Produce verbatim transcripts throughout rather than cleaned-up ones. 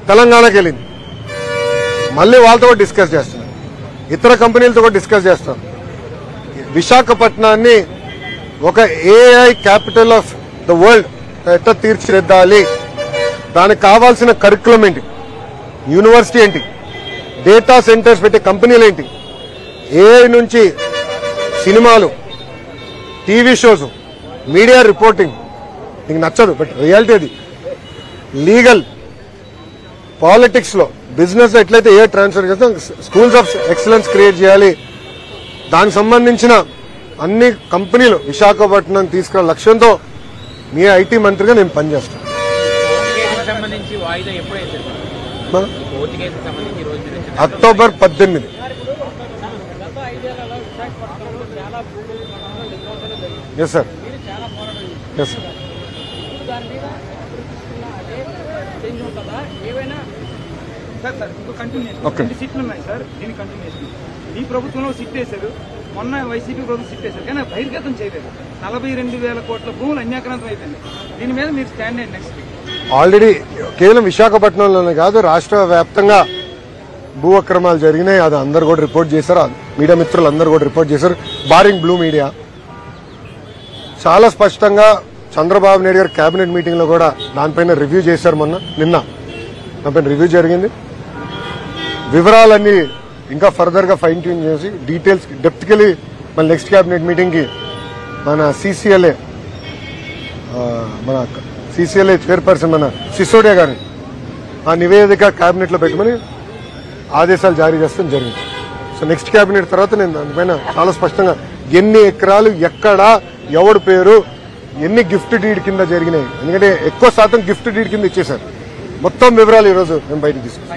తెలంగాణకి వెళ్ళింది. మళ్ళీ వాళ్ళతో కూడా డిస్కస్ చేస్తున్నాం, ఇతర కంపెనీలతో కూడా డిస్కస్ చేస్తాం. విశాఖపట్నాన్ని ఒక AI capital of the world ఎట్లా తీర్చిదిద్దాలి, దానికి కావాల్సిన కరికులం ఏంటి, యూనివర్సిటీ ఏంటి, డేటా సెంటర్స్ పెట్టే కంపెనీలు ఏంటి, ఏఐ నుంచి సినిమాలు, టీవీ షోస్, మీడియా రిపోర్టింగ్. నీకు నచ్చదు బట్ రియాలిటీ అది. లీగల్, పాలిటిక్స్ లో, బిజినెస్ లో ఎట్లయితే ఏ ట్రాన్స్ఫర్ చేస్తాం, స్కూల్స్ ఆఫ్ ఎక్సలెన్స్ క్రియేట్ చేయాలి. దానికి సంబంధించిన అన్ని కంపెనీలు విశాఖపట్నం తీసుకున్న లక్ష్యంతో మీ ఐటీ మంత్రిగా నేను పనిచేస్తాను. అక్టోబర్ పద్దెనిమిది ఎస్ సార్ ఎస్ సార్ ఈ ప్రభుత్వంలో సిట్ వేశారు, మొన్న వైసీపీ ప్రభుత్వం సిట్ వేశారు, కానీ బహిర్గతం చేయలేదు. నలభై రెండు వేల కోట్ల భూములు అన్యాక్రాంతం అయిపోయింది. దీని మీద మీరు స్టాండ్ అయ్యండి నెక్స్ట్. ఆల్రెడీ కేవలం విశాఖపట్నంలోనే కాదు, రాష్ట్ర వ్యాప్తంగా భూ అక్రమాలు జరిగినాయి. అది అందరు కూడా రిపోర్ట్ చేశారు, మీడియా మిత్రులు అందరూ కూడా రిపోర్ట్ చేశారు, బారింగ్ బ్లూ మీడియా. చాలా స్పష్టంగా చంద్రబాబు నాయుడు గారు కేబినెట్ మీటింగ్ లో కూడా దానిపైన రివ్యూ చేశారు. మొన్న నిన్న దానిపైన రివ్యూ జరిగింది. వివరాలన్నీ ఇంకా ఫర్దర్ గా ఫైన్ ట్యూన్ చేసి డీటెయిల్స్ డెప్త్ కెళ్ళి మన నెక్స్ట్ కేబినెట్ మీటింగ్ కి మన సీసీఎల్ఏ మన సీసీఎల్ఏ చైర్పర్సన్ మన సిసోడియా గారిని ఆ నివేదిక కేబినెట్ లో పెట్టమని ఆదేశాలు జారీ చేస్తాం జరిగింది. సో నెక్స్ట్ కేబినెట్ తర్వాత నేను దానిపైన చాలా స్పష్టంగా ఎన్ని ఎకరాలు, ఎక్కడ, ఎవడి పేరు, ఎన్ని గిఫ్ట్ డీడ్ కింద జరిగినాయి, ఎందుకంటే ఎక్కువ శాతం గిఫ్ట్ డీడ్ కింద ఇచ్చేశారు. మొత్తం వివరాలు ఈ రోజు మేము బయటకు తీసుకున్నాం.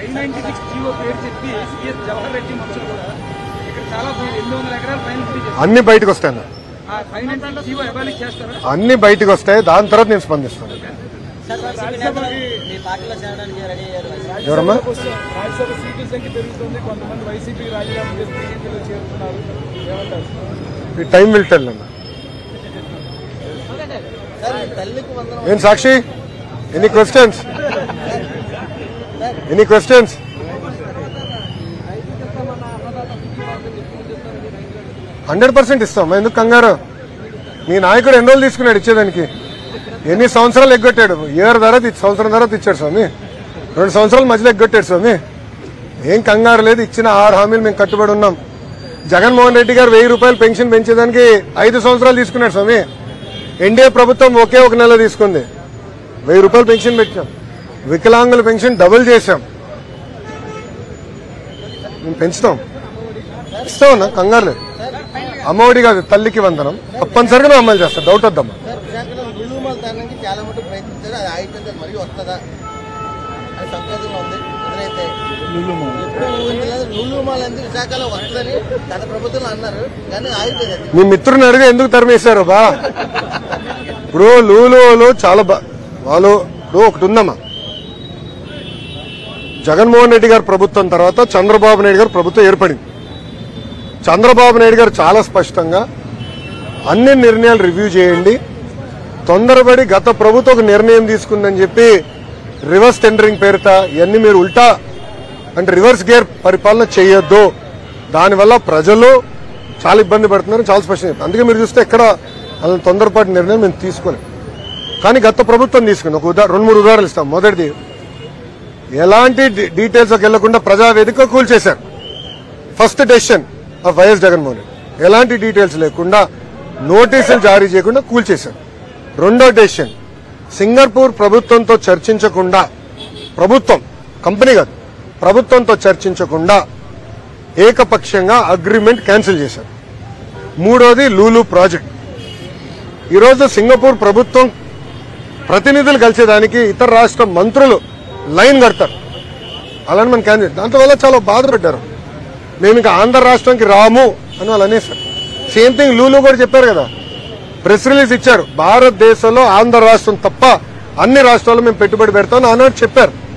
అన్ని బయటకు వస్తాయి, అన్ని బయటకు వస్తాయి. దాని తర్వాత నేను స్పందిస్తాను. ఎవరమ్మా టైం విల్ టెల్ అన్న. ఏం Sakshi, any questions any questions hundred percent ఇస్తాం. ఎందుకు కంగారు? మీ నాయకుడు ఎన్ని రోజులు తీసుకున్నాడు ఇచ్చేదానికి? ఎన్ని సంవత్సరాలు ఎగ్గొట్టాడు? ఇయర్ తర్వాత సంవత్సరం తర్వాత ఇచ్చాడు స్వామి, రెండు సంవత్సరాల మధ్యలో ఎగ్గొట్టాడు స్వామి. ఏం కంగారు లేదు, ఇచ్చిన ఆరు హామీలు మేము కట్టుబడి ఉన్నాం. జగన్మోహన్ రెడ్డి గారు వెయ్యి రూపాయలు పెన్షన్ పెంచేదానికి ఐదు సంవత్సరాలు తీసుకున్నాడు స్వామి. ఎన్డీఏ ప్రభుత్వం ఒకే ఒక నెల తీసుకుంది, వెయ్యి రూపాయలు పెన్షన్ పెట్టాం. వికలాంగుల పెన్షన్ డబుల్ చేశాం. మేము పెంచుతాం, ఇస్తామన్నా, కంగారు లేదు. అమ్మఒడి కాదు, తల్లికి వందనం తప్పనిసరిగా మేము అమలు చేస్తాం, డౌట్ వద్దమ్మా. మీ మిత్రుని అడిగి ఎందుకు తరిమేశారు బా? ఇప్పుడు లూలులో చాలా బా వాళ్ళు ఇప్పుడు ఒకటి ఉందమ్మా, జగన్మోహన్ రెడ్డి గారి ప్రభుత్వం తర్వాత చంద్రబాబు నాయుడు గారు ప్రభుత్వం ఏర్పడింది. చంద్రబాబు నాయుడు గారు చాలా స్పష్టంగా అన్ని నిర్ణయాలు రివ్యూ చేయండి, తొందరపడి గత ప్రభుత్వం ఒక నిర్ణయం తీసుకుందని చెప్పి రివర్స్ టెండరింగ్ పేరిట ఇవన్నీ మీరు ఉల్టా అంటే రివర్స్ గేర్ పరిపాలన చేయొద్దు, దానివల్ల ప్రజలు చాలా ఇబ్బంది పడుతున్నారు, చాలా స్పష్టంగా. అందుకే మీరు చూస్తే ఎక్కడ అలా తొందరపాటు నిర్ణయం మేము తీసుకోలేం, కానీ గత ప్రభుత్వం తీసుకుంది. ఒక ఉదాహరణ, రెండు మూడు ఉదాహరణలు ఇస్తాం. మొదటిది, ఎలాంటి డీటెయిల్స్కి వెళ్లకుండా ప్రజావేదిక కూల్చేశారు. First decision of YS Jaganmohan Reddy, ఎలాంటి డీటెయిల్స్ లేకుండా నోటీసులు జారీ చేయకుండా కూల్చేశారు. రెండో డెసిషన్, సింగపూర్ ప్రభుత్వంతో చర్చించకుండా, ప్రభుత్వం కంపెనీ కాదు ప్రభుత్వంతో చర్చించకుండా ఏకపక్షంగా అగ్రిమెంట్ క్యాన్సిల్ చేశారు. మూడోది లూలు ప్రాజెక్ట్. ఈరోజు సింగపూర్ ప్రభుత్వం ప్రతినిధులు కలిసేదానికి ఇతర రాష్ట్ర మంత్రులు లైన్ కడతారు, అలానే మనం క్యాన్సిల్. దాంట్లో చాలా బాధపడ్డారు. మేము ఇంకా ఆంధ్ర రాష్ట్రానికి రాము అని వాళ్ళు అనేసారు. సేమ్ థింగ్ లూలు కూడా చెప్పారు కదా, ప్రెస్ రిలీజ్ ఇచ్చారు, భారతదేశంలో ఆంధ్ర రాష్ట్రం తప్ప అన్ని రాష్ట్రాల్లో మేము పెట్టుబడి పెడతామని ఆనాడు చెప్పారు.